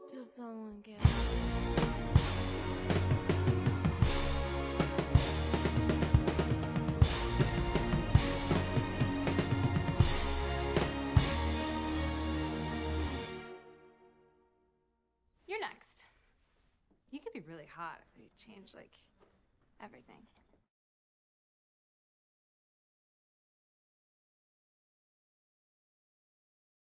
Till someone gets. You're next. You could be really hot if you change, like, everything.